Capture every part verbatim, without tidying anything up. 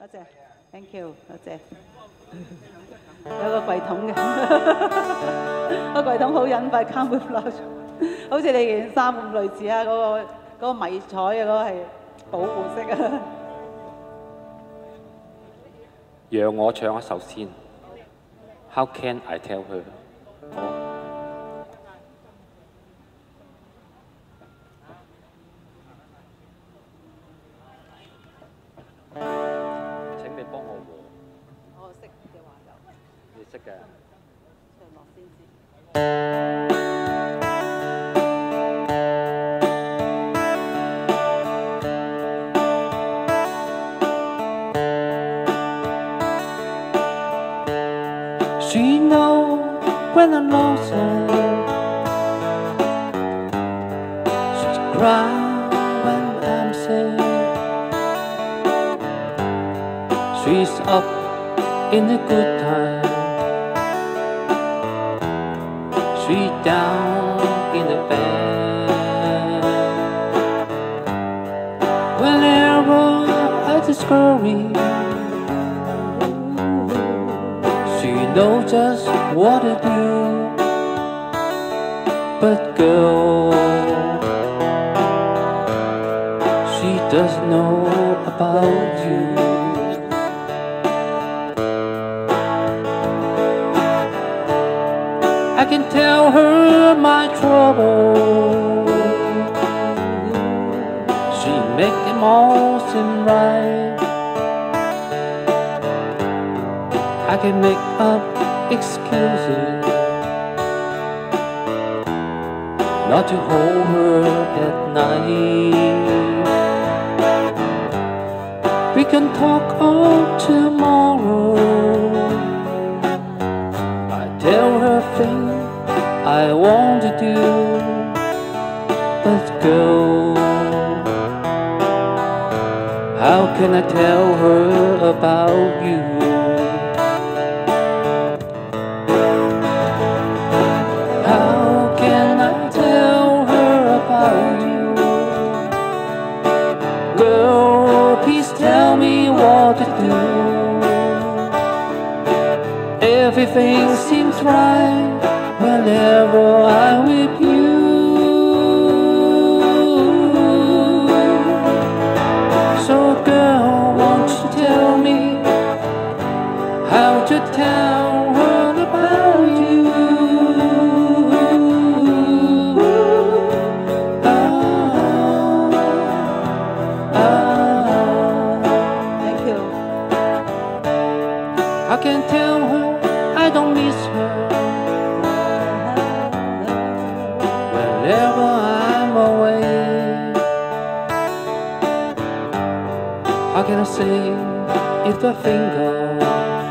多謝 ，thank you， 多謝。有個櫃桶嘅，個櫃桶好隱蔽 camouflage， 好似你件衫咁類似啊，嗰、那個嗰、那個迷彩嘅嗰、那個係保護色啊。 讓我唱一首先。How can I tell her？ 好。請你幫我和。 我識嘅話就。 你識嘅。 上落先先。 She knows when I'm lost her. She's cry when I'm sad. She's up in the good time. She's down in the bad. Whenever I discourage, know just what to do, but girl, she doesn't know about you. I can tell her my trouble, she make them all seem right. I can make up excuses not to hold her at night. We can talk all tomorrow. I tell her things I want to do, but girl, how can I tell her about you? To do. Everything seems right whenever I'm with you. So girl, won't you tell me how to tell her about you? I can tell her I don't miss her whenever I'm away. How can I say if I think of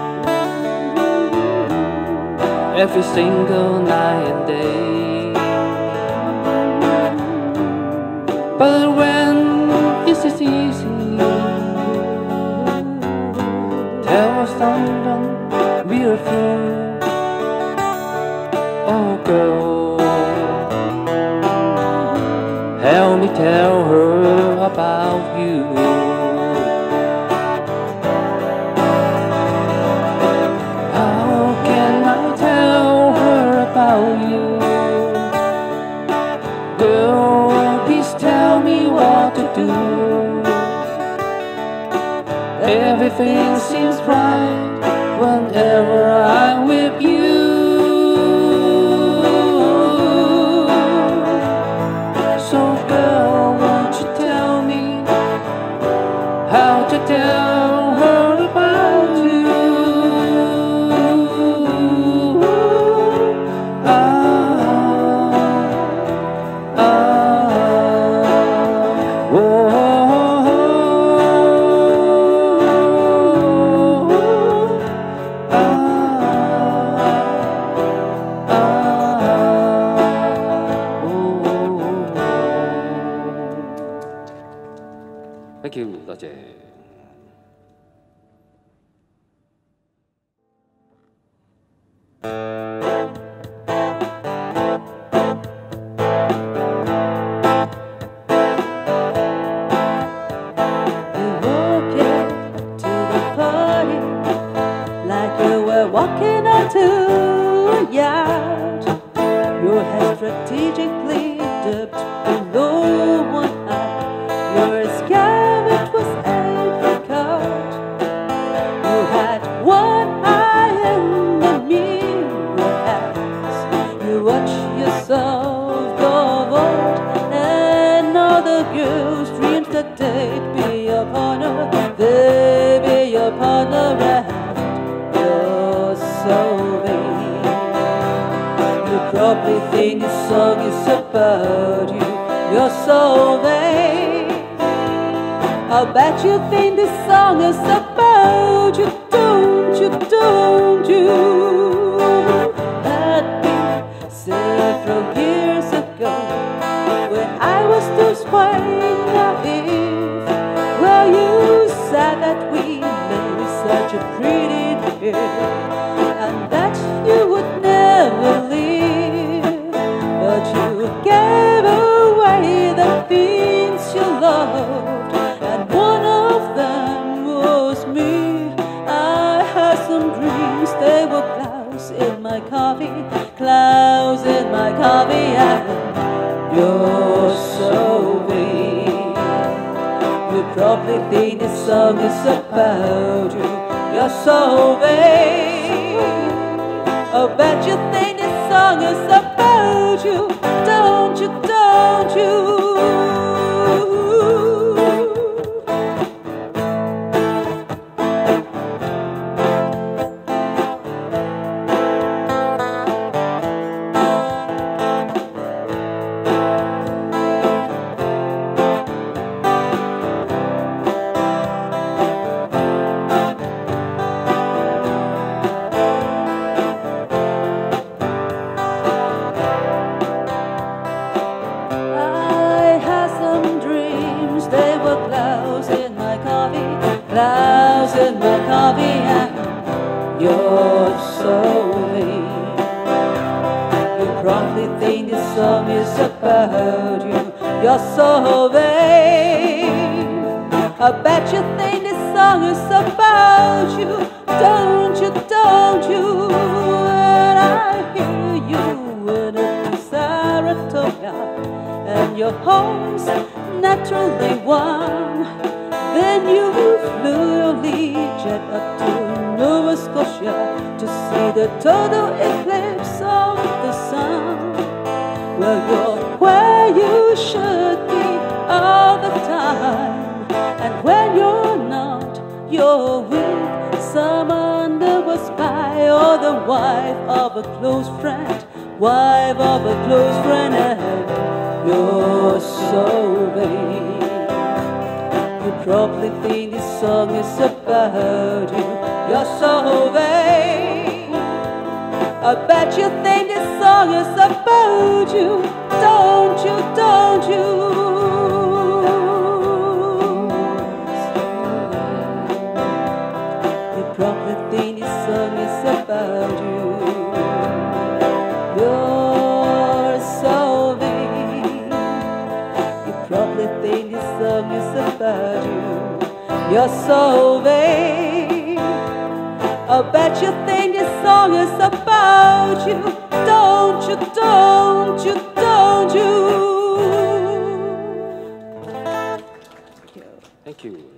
every single night and day? But when is it easy? Tell us something beautiful. Oh girl, help me tell her about you. How can I tell her about you? Girl, please tell me what to do. Everything seems right whenever I'm with you. So girl, won't you tell me how to tell her about you? Ah, ah, oh. Thank you，多謝。 walking onto a yacht. Your head strategically dipped below one eye. Your scabbard was apricot. You had one eye in the mirror as you watch yourself go out, and all the girls' dreams that they'd be your partner, they be your partner, and you're so vain. You probably think this song is about you, you're so vain. I'll bet you think this song is about you, don't you, don't you? Had been several years ago when I was too swaying naive. Well, you said that we made such a pretty pair, and that you would never leave, but you gave away the things you loved, and one of them was me. I had some dreams, they were clouds in my coffee, clouds in my coffee, and you're so vain. You probably think this song is about you, you're so vain. I bet you think this song is about you, don't you, don't you? Clouds in my coffee, and you're so vain. You probably think this song is about you, you're so vain. I bet you think this song is about you, don't you, don't you? When I hear you in a Saratoga, and your home's naturally warm, then you flew your Learjet up to Nova Scotia to see the total eclipse of the sun. Well, you're where you should be all the time, and when you're not, you're with someone that was spy or the wife of a close friend, wife of a close friend, and you're so vain. You probably think this song is about you, you're so vain. I bet you think this song is about you, don't you, don't you? You probably think this song is about you, you're so vain. You probably think this song is about you, you're so vain. I bet you think this song is about you, don't you, don't you, don't you? Thank you.